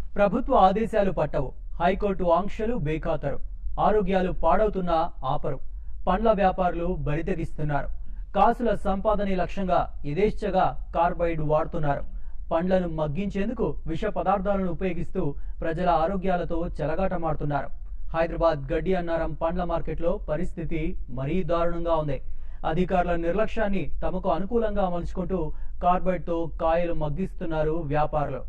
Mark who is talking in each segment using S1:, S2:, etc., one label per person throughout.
S1: ప్రభుత్వ ఆదేశాలు పట్టవు, హైకోర్టు ఆంక్షలు బేఖాతరు, ఆరోగ్యాలు పాడవుతున్నా ఆపరు, పండ్ల వ్యాపారులు బరితెగిస్తున్నారు. కాసుల సంపాదనే లక్ష్యంగా యథేచ్ఛగా కార్బైడ్ వాడుతున్నారు. పండ్లను మగ్గించేందుకు విష పదార్థాలను ఉపయోగిస్తూ ప్రజల ఆరోగ్యాలతో చెలగాటమాడుతున్నారు. హైదరాబాద్ గడ్డి అన్నారం పండ్ల మార్కెట్లో పరిస్థితి మరీ దారుణంగా ఉంది. అధికారుల నిర్లక్ష్యాన్ని తమకు అనుకూలంగా మలుచుకుంటూ కార్బైడ్తో కాయలు మగ్గిస్తున్నారు వ్యాపారులు.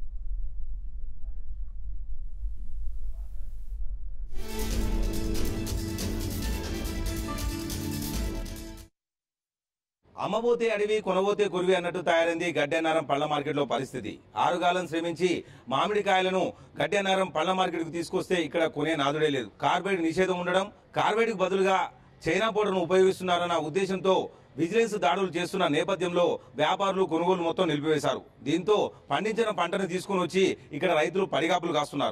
S2: అమ్మబోతే అడవి కొనబోతే కురివి అన్నట్టు తయారైంది గడ్డెన్నారం పళ్ల మార్కెట్లో పరిస్థితి. ఆరుగాలం శ్రమించి మామిడికాయలను గడ్డెన్నారం పళ్ల మార్కెట్కు తీసుకొస్తే ఇక్కడ కొనే నాదుడే లేదు. కార్బైడ్ నిషేధం ఉండడం, కార్బైడ్కు బదులుగా చైనా పౌడర్ను ఉపయోగిస్తున్నారన్న ఉద్దేశంతో విజిలెన్స్ దాడులు చేస్తున్న నేపథ్యంలో వ్యాపారులు కొనుగోలు మొత్తం నిలిపివేశారు. దీంతో పండించిన పంటను తీసుకుని వచ్చి ఇక్కడ రైతులు పడిగాపులు కాస్తున్నారు.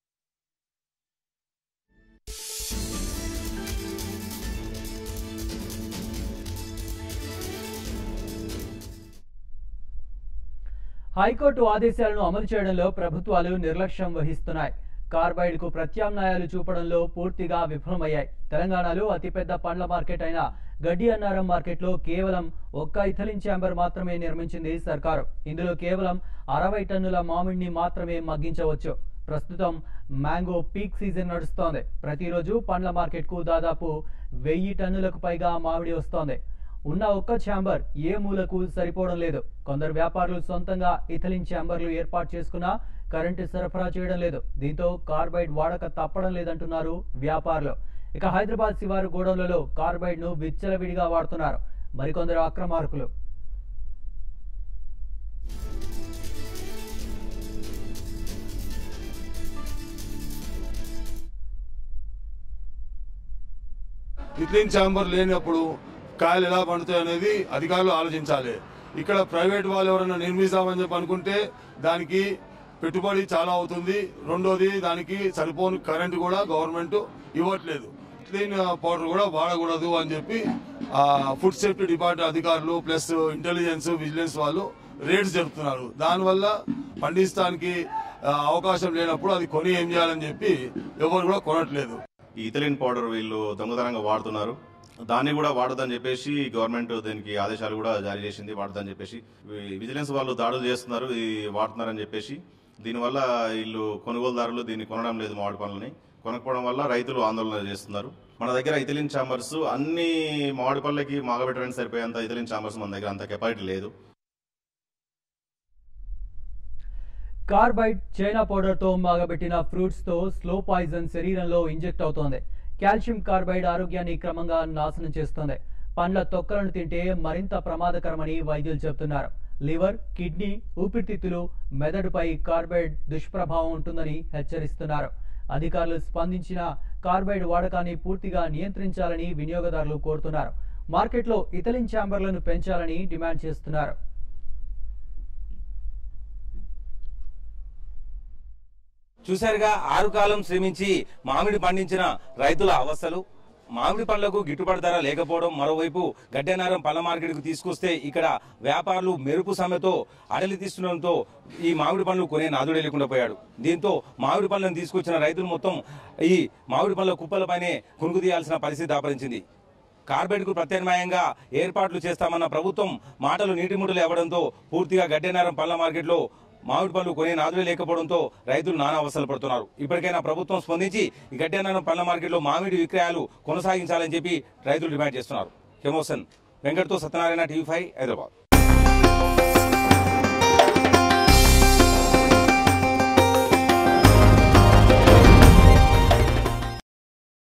S1: హైకోర్టు ఆదేశాలను అమలు చేయడంలో ప్రభుత్వాలు నిర్లక్ష్యం వహిస్తున్నాయి. కార్బైడ్ కు ప్రత్యామ్నాయాలు చూపడంలో పూర్తిగా విఫలమయ్యాయి. తెలంగాణలో అతిపెద్ద పండ్ల మార్కెట్ అయిన గడ్డి అన్నారం మార్కెట్లో కేవలం ఒక్క ఇథలిన్ ఛాంబర్ మాత్రమే నిర్మించింది సర్కారు. ఇందులో కేవలం 60 టన్నుల మామిడిని మాత్రమే మగ్గించవచ్చు. ప్రస్తుతం మ్యాంగో పీక్ సీజన్ నడుస్తోంది. ప్రతిరోజు పండ్ల మార్కెట్ కు దాదాపు 1000 టన్నులకు పైగా మామిడి వస్తోంది. ఉన్న ఒక్క ఛాంబర్ ఏ మూలకు సరిపోవడం లేదు. కొందరు వ్యాపారులు సొంతంగా ఇథలిన్ ఛాంబర్లు ఏర్పాటు చేసుకున్నా కరెంటు సరఫరా చేయడం లేదు. దీంతో కార్బైడ్ వాడక తప్పడం లేదంటున్నారు వ్యాపారులు. ఇక హైదరాబాద్ శివారు గోడౌన్లలో కార్బైడ్ ను విచ్చలవిడిగా వాడుతున్నారు మరికొందరు అక్రమార్కులు.
S3: ఇథలిన్ ఛాంబర్ లేనప్పుడు కాయలు ఎలా పండుతాయి అనేది అధికారులు ఆలోచించాలి. ఇక్కడ ప్రైవేట్ వాళ్ళు ఎవరైనా నిర్మిస్తామని చెప్పి అనుకుంటే దానికి పెట్టుబడి చాలా అవుతుంది. రెండోది దానికి సరిపోని కరెంటు కూడా గవర్నమెంట్ ఇవ్వట్లేదు. ఇథలిన్ పౌడర్ కూడా వాడకూడదు అని చెప్పి ఫుడ్ సేఫ్టీ డిపార్ట్మెంట్ అధికారులు ప్లస్ ఇంటెలిజెన్స్ విజిలెన్స్ వాళ్ళు రేట్స్ జరుపుతున్నారు. దానివల్ల పండించడానికి అవకాశం లేనప్పుడు అది కొని ఏం చేయాలని చెప్పి ఎవరు కూడా కొనట్లేదు.
S4: ఈ ఇథలిన్ పౌడర్ వీళ్ళు దొంగతనంగా వాడుతున్నారు. దాన్ని కూడా వాడదని చెప్పేసి గవర్నమెంట్ దీనికి ఆదేశాలు కూడా జారీ చేసింది. వాడదని చెప్పేసి విజిలెన్స్ వాళ్ళు దాడులు చేస్తున్నారు, వాడుతున్నారని చెప్పేసి. దీనివల్ల వీళ్ళు కొనుగోలుదారులు దీన్ని కొనడం లేదు. మామిడి పళ్ళని కొనకపోవడం వల్ల రైతులు ఆందోళన చేస్తున్నారు. మన దగ్గర ఇథలిన్ ఛాంబర్స్ అన్ని మామిడి పళ్ళకి మాగబెట్టడానికి సరిపోయేంత ఇథలిన్ ఛాంబర్స్ మన దగ్గర అంత కెపాసిటీ లేదు.
S1: కార్బైడ్ చైనా పౌడర్ తో మాగబెట్టిన ఫ్రూట్స్ తో స్లో పాయిజన్ శరీరంలో ఇంజెక్ట్ అవుతోంది. కాల్షియం కార్బైడ్ ఆరోగ్యాన్ని క్రమంగా నాశనం చేస్తోంది. పండ్ల తొక్కలను తింటే మరింత ప్రమాదకరమని వైద్యులు చెబుతున్నారు. లివర్, కిడ్నీ, ఊపిరితిత్తులు, మెదడుపై కార్బైడ్ దుష్ప్రభావం ఉంటుందని హెచ్చరిస్తున్నారు. అధికారులు స్పందించిన కార్బైడ్ వాడకాన్ని పూర్తిగా నియంత్రించాలని వినియోగదారులు కోరుతున్నారు. మార్కెట్లో ఇథలిన్ ఛాంబర్లను పెంచాలని డిమాండ్ చేస్తున్నారు.
S2: చూశారుగా ఆరుకాలం శ్రమించి మామిడి పండించిన రైతుల అవస్థలు. మామిడి పండ్లకు గిట్టుబాటు ధర లేకపోవడం, మరోవైపు గడ్డెన్నారం పళ్ళ మార్కెట్కు తీసుకొస్తే ఇక్కడ వ్యాపారులు మెరుపు సమ్మెతో అడలి తీస్తుండడంతో ఈ మామిడి పండ్లు కొనే నాదుడే లేకుండా పోయాడు. దీంతో మామిడి పండ్లను తీసుకొచ్చిన రైతులు మొత్తం ఈ మామిడి పండ్ల కుప్పలపైనే కొనుగోలు తీయాల్సిన పరిస్థితి దాపరించింది. కార్బైడ్కు ప్రత్యామ్నాయంగా ఏర్పాట్లు చేస్తామన్న ప్రభుత్వం మాటలు నీటిముట్టలు ఇవ్వడంతో పూర్తిగా గడ్డెన్నారం పళ్ళ మార్కెట్లో మామిడి పళ్ళు కొనే నాదులే లేకపోవడంతో రైతులు నానా అవస్థలు పడుతున్నారు. ఇప్పటికైనా ప్రభుత్వం స్పందించి ఈ గడ్డెన్నారం పళ్ళ మార్కెట్లో మామిడి విక్రయాలు కొనసాగించాలని చెప్పి రైతులు డిమాండ్ చేస్తున్నారు. కెమోసన్ వెంకట్తో సత్యనారాయణ, TV5 హైదరాబాద్.